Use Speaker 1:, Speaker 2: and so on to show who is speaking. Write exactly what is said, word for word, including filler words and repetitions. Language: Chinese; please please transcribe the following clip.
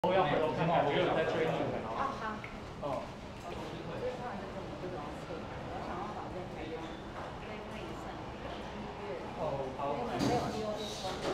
Speaker 1: 我要回头看看，我有在追你。
Speaker 2: 哦，好。